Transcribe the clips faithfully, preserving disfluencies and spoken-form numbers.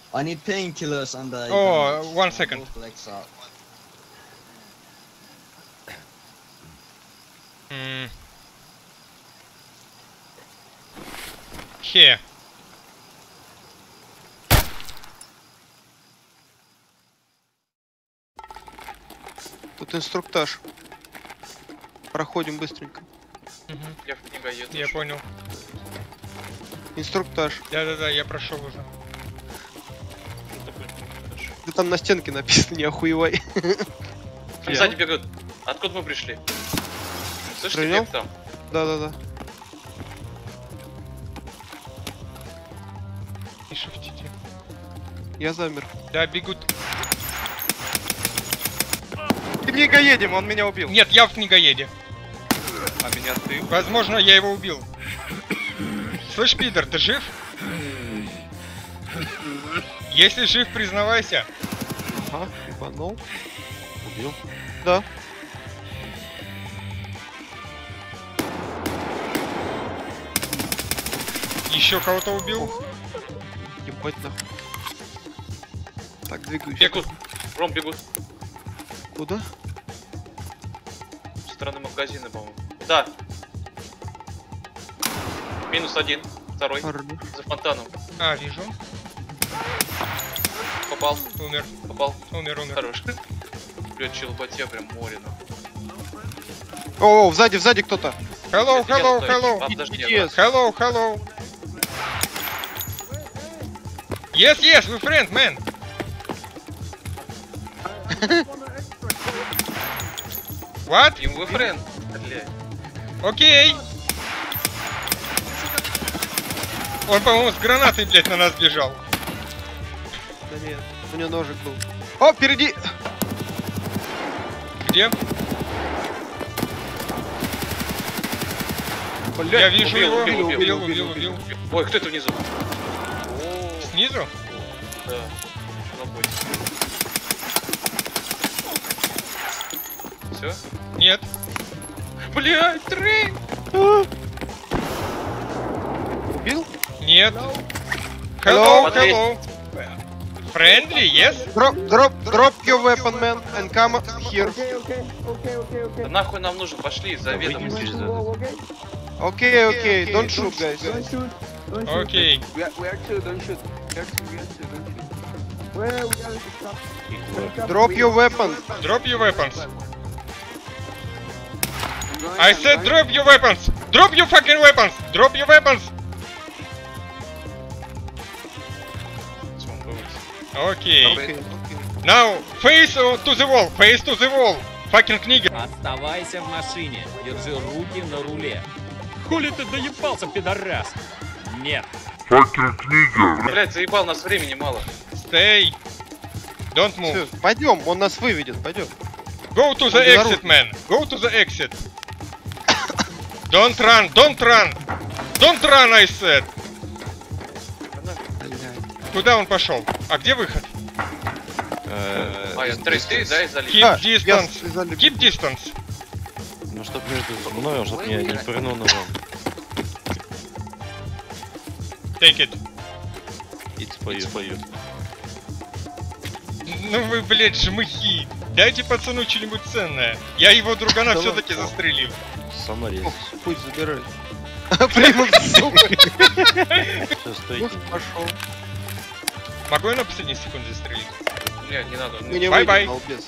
I need painkillers and I Oh, one second. Hmm. Here. Тут инструктаж. Проходим быстренько. Угу. Я в книгоеду. Я понял. Инструктаж. Да-да-да, я прошел уже. Да там на стенке написано, не охуевай. Там сзади бегают. Откуда мы пришли? Слышите, бег там? Да-да-да. И шифтите. Я замер. Да, бегут. В книгоедем, он меня убил. Нет, я в книгоеде. А меня ты? Возможно, я его убил. Слышь, пидор, ты жив? Если жив, признавайся. Ага, ебанул. Убил? Да. Еще кого-то убил? Ебать нахуй. Так, двигаюсь. Бегут. Ром, бегут. Куда? Со стороны магазина, по-моему. Да. Минус один. Второй. Хорош. За фонтаном. А, вижу. Попал. Умер. Попал. Умер, умер. Хорош. Блядь, челботья прям море, нахуй. О, сзади, сзади кто-то. Hello, hello, hello. А, подожди, Yes. Hello, hello. Yes, yes, we friend, man. What? Им вы френд. Блядь. Окей. Он, по-моему, с гранатой, блядь, на нас бежал. Да нет, у него ножик был. О, впереди! Где? Блядь, Я вижу убил, его. убил, Убил, убил, убил, убил. Ой, кто это внизу? Снизу? Да. Лоботь. Все? Нет. Блядь, Трей! Убил? Нет. Hello? Hello, hello. Friendly, yes? Drop, drop, drop your weapon, man, and come here. Да нахуй нам нужен, пошли, заведомо. Окей, окей, don't shoot, guys. Окей. Drop your weapon. Drop your weapons. I said drop your weapons. Drop your fucking weapons. Drop your weapons. Окей. Окей, окей. Now face to the wall. Face to the wall. Fucking книга. Оставайся в машине. Держи руки на руле. Хули ты доебался, пидорас? Нет. Блядь, заебал, нас времени мало. Stay. Don't move. Всё, пойдем, он нас выведет, пойдем. Go to the exit, man. Go to the exit. Don't run. Don't run. Don't run, I said. Куда он пошел? А где выход? А, я Трей, ты, да, из залива? Keep А, я distance. с- залив. Keep distance. Ну чтоб между мной, чтоб меня не прыгнул на вам. Take it. It's for you. For you. Ну вы, блядь, жмыхи. Дайте пацану что-нибудь ценное. Я его другана Да все-таки ладно. застрелил. Саморез. Ох, пусть забирай. Прямо в сука. Все, стойте. Пошел. Могу я на последней секунде застрелить? Нет, не надо. Мы не Бай-бай. выйдем, балбес.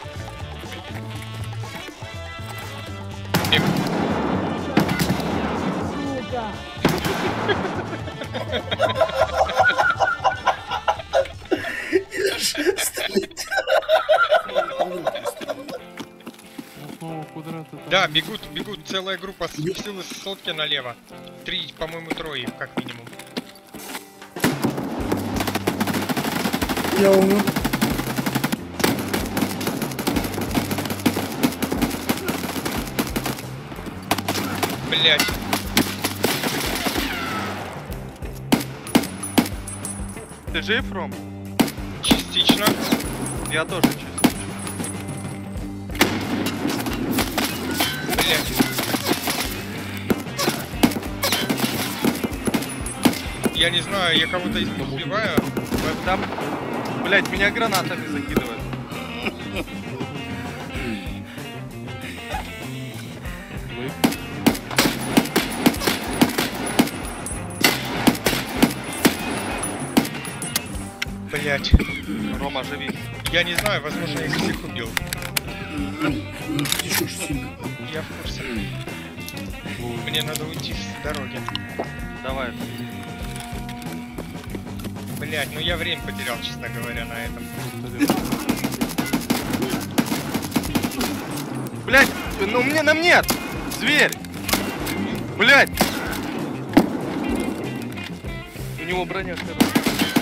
Да, бегут, бегут, целая группа с силы сотки налево. Три, по-моему, трое, как минимум. Я умер. Блять. Ты жив, Ром? Частично. Я тоже чувствую. Блять. Я не знаю, я кого-то избиваю. Веб-даб. Блять, меня гранатами закидывают. Блять. Рома, живи. Я не знаю, возможно, я их всех убил. Я в курсе. Мне надо уйти с дороги. Давай. Блять, ну я время потерял, честно говоря, на этом. Блять, ну мне на мне! Зверь! Блять! У него броня хорошая.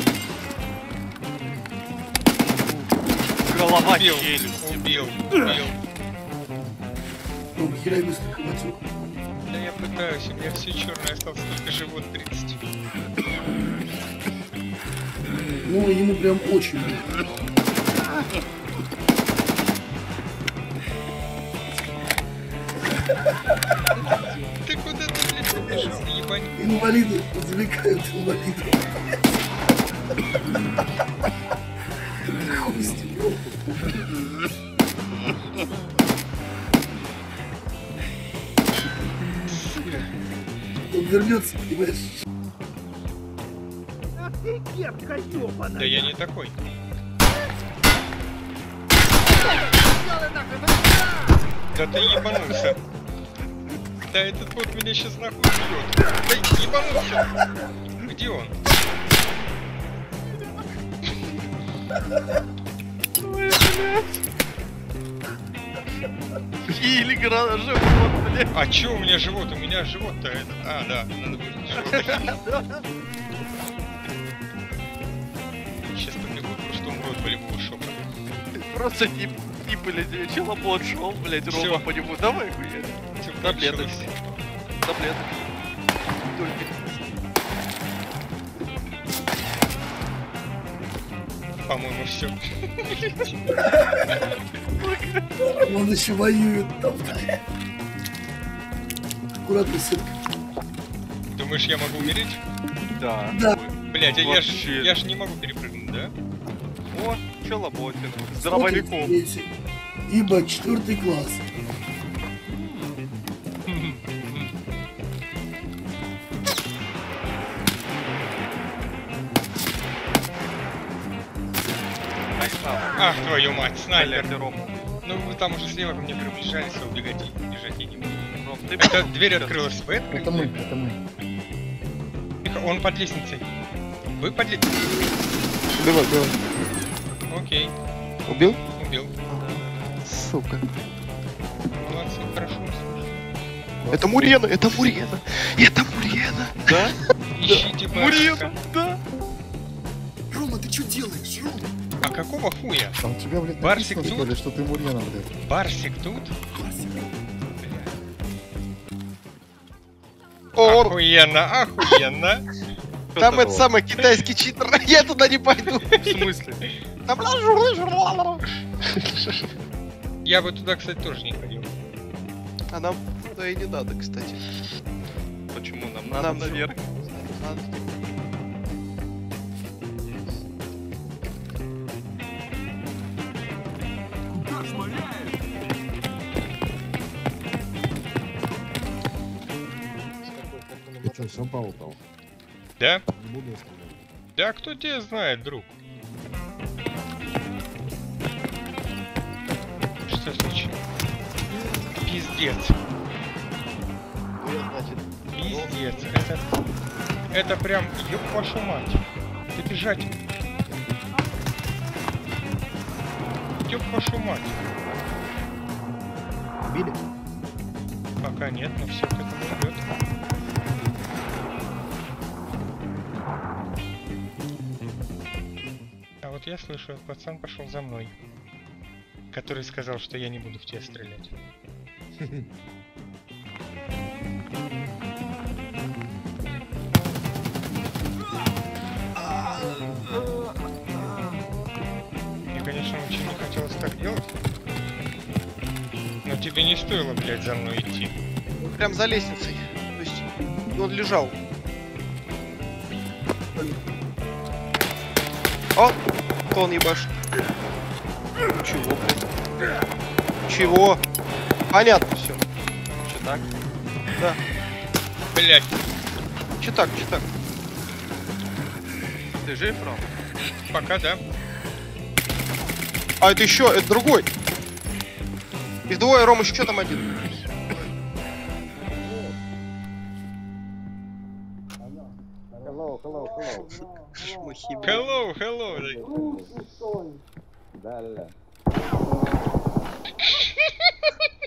Голова Убил, челюсть. убил, убил. Ну, хера быстро хватил. Да я пытаюсь, у меня все черное осталось, только живот тридцать. Ну, ему прям очень больно. Ты куда ты, блядь, побежал, ебань? Инвалиды развлекают инвалидов. Хуй с ним. Он вернется, понимаешь? Да я не такой. Да ты ебанулся. Да этот бот меня сейчас нахуй убьет. Да ебанулся. Где он? Или гранат живот, блять. А чё у меня живот? У меня живот-то этот. А, да, надо будет живот. Сейчас побегут, просто умрут болевого шока. Просто тип, тип или челобот шел, блять, Рома Всё. по нему. Давай, хуя. Всё Таблеток. кончилось. Таблеток. Только. По-моему, все. Он еще воюет там. Аккуратно, сын. Думаешь, я могу умереть? Да. Да. Блять, а я ж, Вообще. я ж не могу перепрыгнуть, да? О, челоботин. С дробовиком. Смотрите, ибо четвертый класс. Ах, твою мать, снайпер. Блять, Рома. Ну, вы там уже слева ко мне приближались, а убегать и бежать я не буду. Ром, ты Это дверь открылась, вы открыли? Это мы, это мы. Тихо, он под лестницей. Вы под лестницей? Убивай, убивай. Окей, Убил? убил. Сука. Молодцы, хорошо. Это Мурена, это Мурена. Это Мурена. Да? Ищите Мурена, барсика. да. Рома, ты что делаешь, Рома? А какого хуя? Там у тебя, блядь, Барсик написано, что тут? ли, что ты Мурена, блядь. Барсик тут? О, Охуенно, охуенно. там это самый китайский читер. Я туда не пойду. В смысле? Там Я бы туда, кстати, тоже не ходил. А нам туда и не надо, кстати. Почему нам надо Нам наверх? Надо. Ты что, сам поутал? Да? Не буду оставлять. Да кто тебя знает, друг? Что случилось? Пиздец. Пиздец. Это... Это прям, ёб вашу мать. Это бежать. Ёб вашу мать. Убили? Пока нет, но все к этому идет. А вот я слышу, пацан пошел за мной, который сказал, что я не буду в тебя стрелять. Мне, конечно, очень не хотелось так делать. Но тебе не стоило, блядь, за мной идти. Прям за лестницей. То есть он лежал. О! Кто он ебашит? Чего, блядь? Чего? Понятно все. Че так? Да. Блять. Че так, че так? Ты жив, Ром? Пока да. А, это еще, это другой. Их двое, Ром, еще там один. Hello, hello. Да, да.